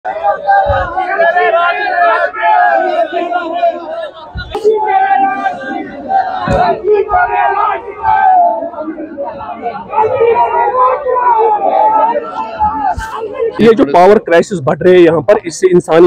ये जो power crisis बढ़ रहे हैं यहाँ पर, इससे इंसानी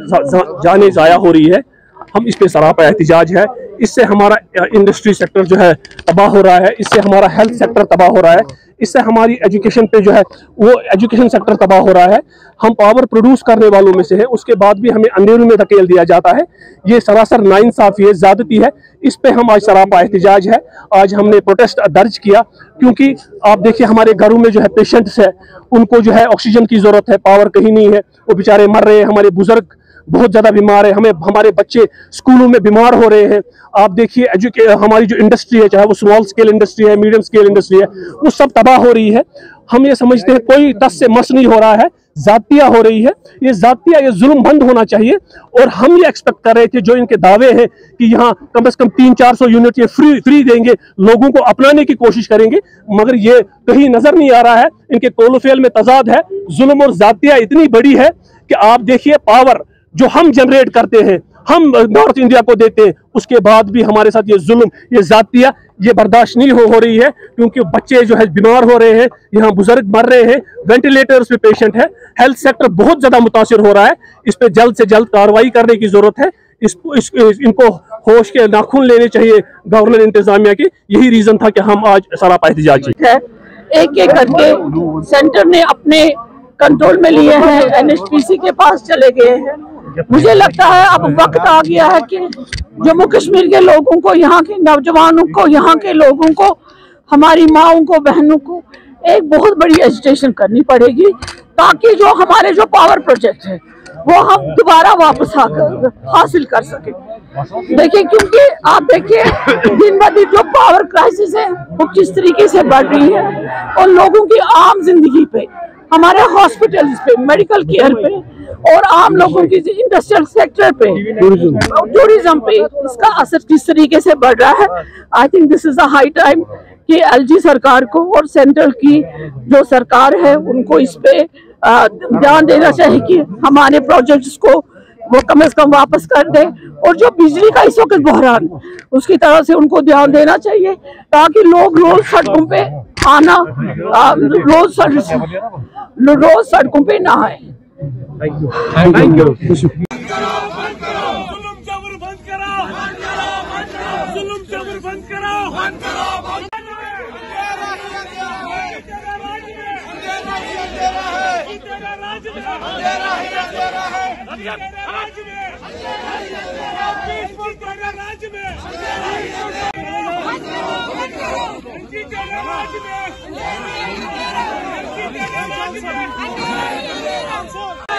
जाने जाया हो रही है। हम इस पे सरापा एहतिजाज है। इससे हमारा इंडस्ट्री सेक्टर जो है तबाह हो रहा है, इससे हमारा हेल्थ सेक्टर तबाह हो रहा है, इससे हमारी एजुकेशन पे जो है वो एजुकेशन सेक्टर तबाह हो रहा है। हम पावर प्रोड्यूस करने वालों में से हैं, उसके बाद भी हमें अंधेरों में धकेल दिया जाता है। ये सरासर नाइंसाफी है, ज्यादती है। इस पे हम आज सरापा एहतिजाज है। आज हमने प्रोटेस्ट दर्ज किया क्योंकि आप देखिए हमारे घरों में जो है पेशेंट्स है, उनको जो है ऑक्सीजन की जरूरत है, पावर कहीं नहीं है, वो बेचारे मर रहे हैं। हमारे बुजुर्ग बहुत ज्यादा बीमार है, हमारे बच्चे स्कूलों में बीमार हो रहे हैं। आप देखिए हमारी जो इंडस्ट्री है, चाहे वो स्मॉल स्केल इंडस्ट्री है, मीडियम स्केल इंडस्ट्री है, वो सब तबाह हो रही है। हम ये समझते हैं कोई टस से मस नहीं हो रहा है, जातिया हो रही है। ये जातिया, ये जुल्म बंद होना चाहिए। और हम ये एक्सपेक्ट कर रहे थे, जो इनके दावे हैं कि यहाँ कम से कम 300-400 यूनिट ये फ्री देंगे, लोगों को अपनाने की कोशिश करेंगे, मगर ये कहीं नजर नहीं आ रहा है। इनके कोलोफेल में तजाद है। जुल्म और जातिया इतनी बड़ी है कि आप देखिए पावर जो हम जनरेट करते हैं, हम नॉर्थ इंडिया को देते हैं, उसके बाद भी हमारे साथ ये जुल्म, ये जातिया, ये बर्दाश्त नहीं हो रही है। क्योंकि बच्चे जो है बीमार हो रहे हैं, यहाँ बुजुर्ग मर रहे हैं, वेंटिलेटर्स पे पेशेंट है, हेल्थ सेक्टर बहुत ज्यादा मुतासिर हो रहा है। इस पे जल्द से जल्द कार्रवाई करने की जरूरत है। इनको होश के नाखून लेने चाहिए गवर्नर इंतजामिया की। यही रीजन था कि हम आज सरापा एहतिजाज है। एक एक करके सेंटर ने अपने कंट्रोल में लिए हैं, एनएचपीसी के पास चले गए हैं। मुझे लगता है अब वक्त आ गया है कि जम्मू कश्मीर के लोगों को, यहाँ के नौजवानों को, यहाँ के लोगों को, हमारी माओं को, बहनों को एक बहुत बड़ी एजुटेशन करनी पड़ेगी, ताकि जो हमारे जो पावर प्रोजेक्ट है वो हम दोबारा वापस आकर हासिल कर सके। देखिए, क्योंकि आप देखिए दिन ब दिन जो पावर क्राइसिस है वो किस तरीके से बढ़ रही है, और लोगों की आम जिंदगी पे, हमारे हॉस्पिटल्स पे, मेडिकल केयर पे, और आम लोगों की इंडस्ट्रियल सेक्टर पे, टूरिज्म पे इसका असर किस तरीके से बढ़ रहा है। I think this is a high time कि एलजी सरकार को और सेंट्रल की जो सरकार है उनको इस पे ध्यान देना चाहिए कि हमारे प्रोजेक्ट्स को वो कम से कम वापस कर दे। और जो बिजली का इस वक्त बहरान, उसकी तरह से उनको ध्यान देना चाहिए, ताकि लोग रोज सड़कों पे आना, रोज सड़कों पे ना आए। Thank you. राज में